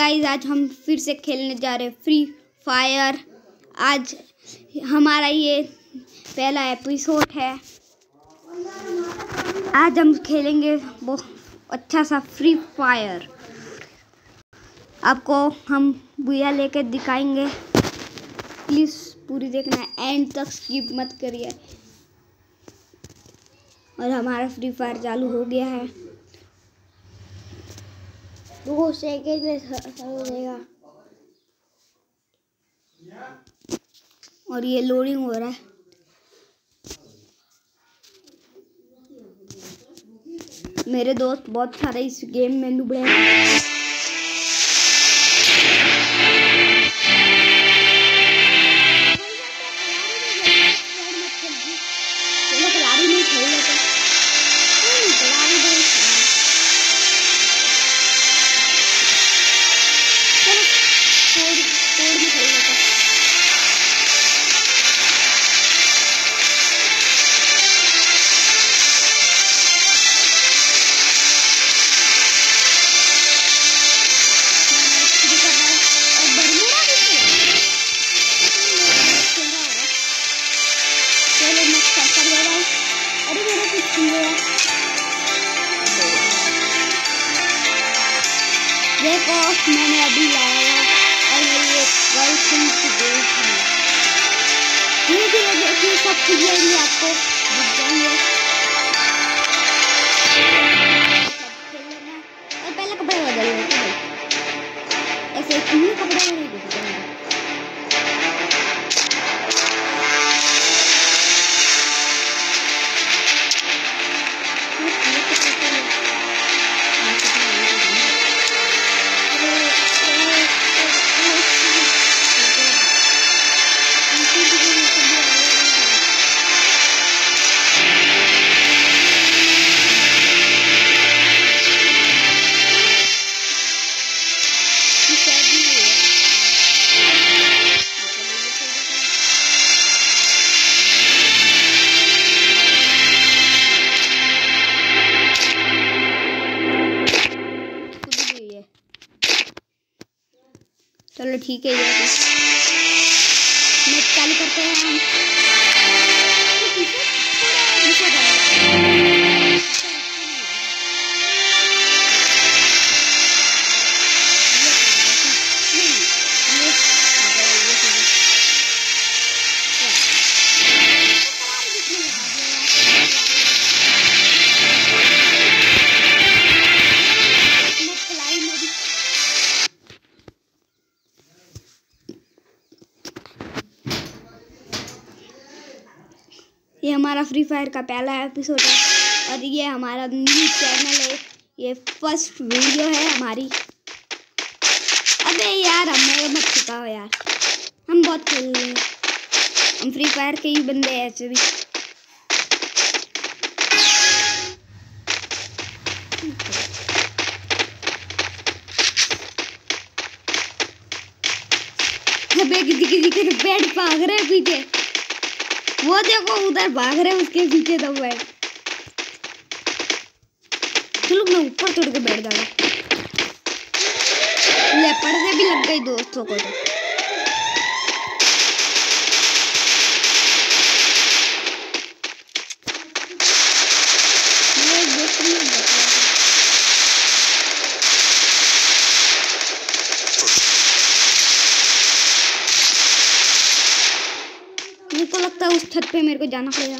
Guys आज हम फिर से खेलने जा रहे हैं फ्री फायर। आज हमारा ये पहला एपिसोड है। आज हम खेलेंगे बहुत अच्छा सा फ्री फायर। आपको हम बुया लेके दिखाएंगे, प्लीज़ पूरी देखना, एंड तक स्किप मत करिए। और हमारा फ्री फायर चालू हो गया है। 2 सेकंड में हो जाएगा और ये लोडिंग हो रहा है। मेरे दोस्त बहुत सारे इस गेम में डूबे हैं। देखो मैंने अभी लाया और ये गर्लफ्रेंड की गेम है। धीरे-धीरे देखिए सब क्लियरली आपको दिख जाएंगे। और पहले कपड़े बदल लेते हैं, ऐसे इतने कपड़े नहीं दिखते हैं। चलो ठीक है, ये नेट चालू करते हैं हम। ये हमारा फ्री फायर का पहला एपिसोड है और ये हमारा न्यू चैनल है। ये फर्स्ट वीडियो है हमारी। अबे यार हमें मत सिखाओ यार, हम बहुत खेल रहे हैं। हम फ्री फायर के ही बंदे हैं ऐसे भी। अबे किसी के पेड़ भाग रहे हैं पीछे, वो देखो उधर भाग रहे हैं उसके पीछे दब है। चलो मैं ऊपर चढ़ के बैठ जाऊंगा। ले पर्दे भी लग गई दोस्तों को तो। मेरे को लगता है उस छत पे मेरे को जाना पड़ेगा।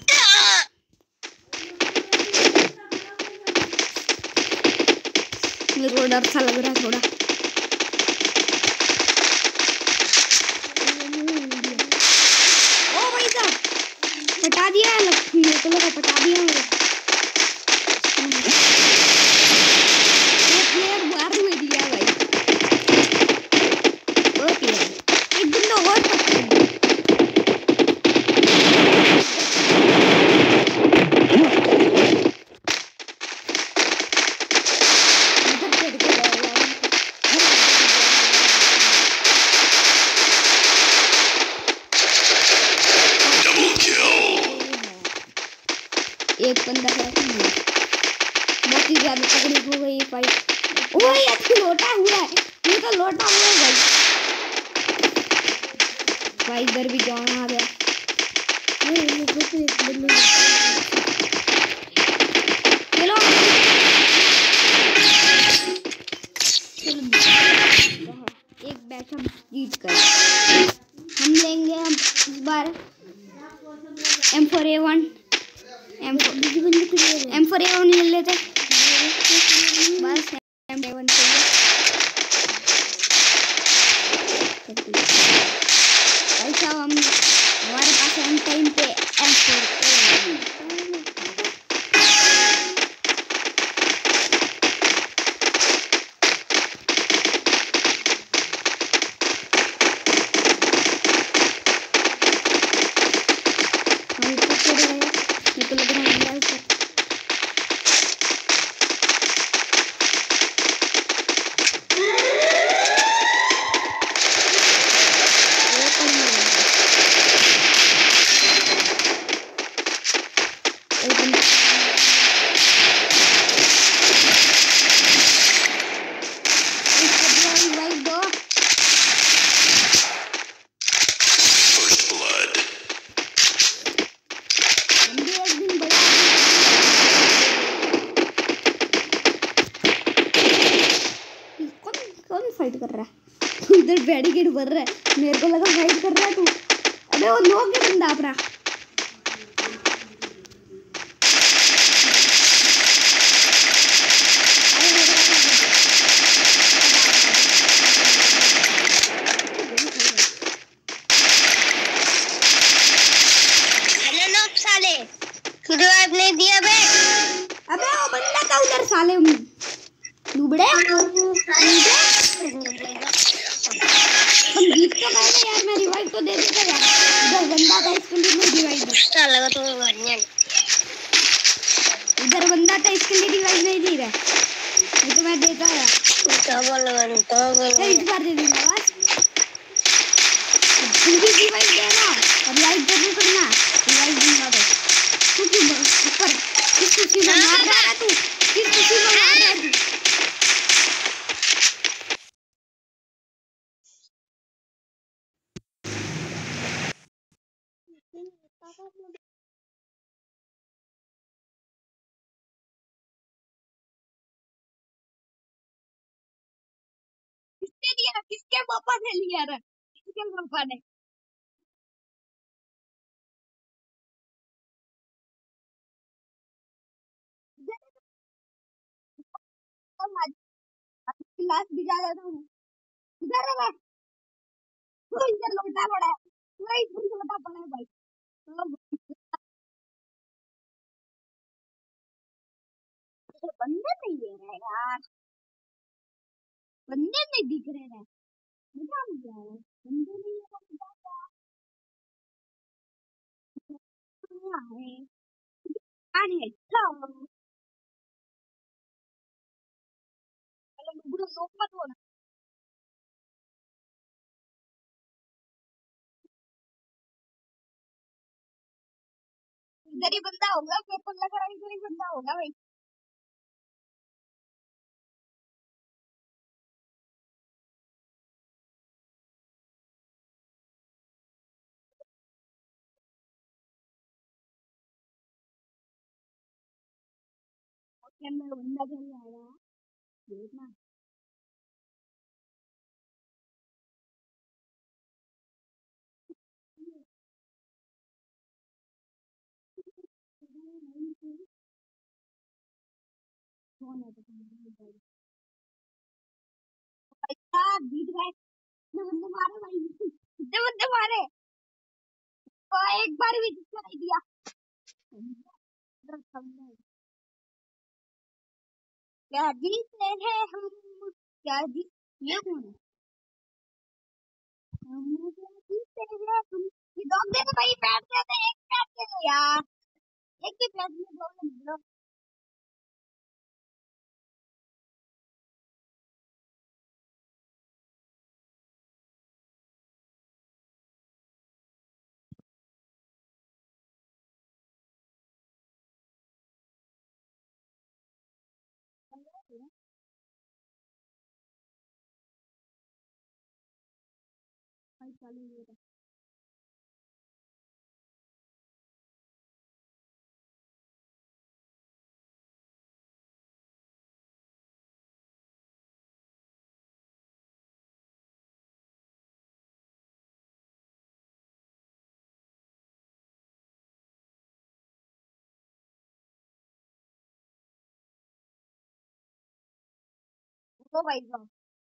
मेरे को डर सा लग रहा है थोड़ा। ओ भाई साहब पटा दिया, मेरे को लगा पटा दिया मेरे। प्लेयर मार में दिया भाई। ओके एक दिन तो और एक बंदा है, बहुत ही ज्यादा तकलीफ हो गई फाइट। ओए ये लोटा हुआ है, ये तो लौटा हुआ है भाई इधर भी जॉन आ गया। चलो एक मैच हम जीत कर हम लेंगे। हम इस बार M4A1 M4A1 ले लेते बस। M4A1 चाहिए भाई साहब। हमारे पास एम टाइम पे M4A1 फाइट कर रहा है। इधर बैरिकेड भर रहा है, मेरे को लगा फाइट कर रहा है तू। अबे वो लोग के बंदा अपना साले नहीं दिया बे। अबे वो बंदा का उधर साले लुबड़े हम जीत तो गए ना यार। मैं रिवाइव तो दे देता यार। इधर बंदा था इसके लिए मैं रिवाइव लगा तो इधर बंदा था इसके लिए रिवाइव नहीं दी रहा। नहीं तो मैं देता यार। इस बार दे दूंगा बस। तू भी रिवाइव देना और लाइक जरूर करना। रिवाइव दूंगा तो तू क्यों ऊपर किस खुशी में मार रहा है तू? किस खुशी में मार रहा है तू? किसने दिया? किसके पापा ने लिया रे? किसके पापा ने? क्लास भी जा रहा था। इधर है बस। तू इधर लौटा पड़ा है। तू इधर लौटा पड़ा है भाई। तो बंदे नहीं ले रहे यार। बंदे नहीं दिख रहे हैं। मजा नहीं आ रहा है। बंदे नहीं है तो मजा क्या है? है चलो बुरा लोग मत होना। इधर ही बंदा होगा। पेपर लग रहा है। इधर ही बंदा होगा भाई। उसके अंदर बंदा चल जाएगा। देखना कौन है तो भाई बीट गए। कितने बंदे मारे भाई? कितने बंदे मारे? तो एक बार भी जिसको नहीं दिया। क्या जीते हैं हम? क्या जीत ये कौन है? हम क्या जीते हैं हम? ये दो दे दो भाई। बैठ जाते हैं। एक बैठ दे दो यार। एक ही बैठ में दो दे दो। ओ भाई साहब,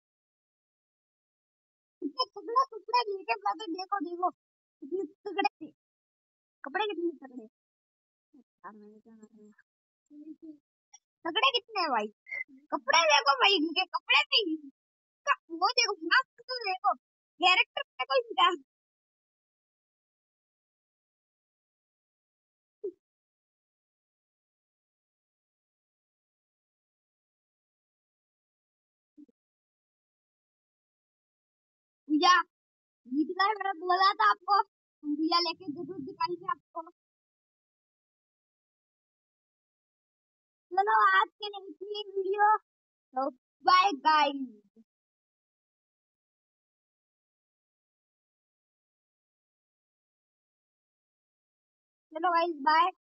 कितने टुकड़े टुकड़े नीचे पड़े, देखो देखो कितने टुकड़े थे। कपड़े कितने तगड़े यार, मैंने क्या करना। तगड़े कितने हैं भाई, कपड़े देखो भाई, इनके कपड़े भी वो देखो मस्त, तो देखो कैरेक्टर पे कोई मिला। पूजा जीत गए, मैंने बोला था आपको, पूजा लेके जरूर दिखाएंगे आपको। चलो आज के लिए इतनी वीडियो, तो बाय गाइस। चलो गाइस बाय।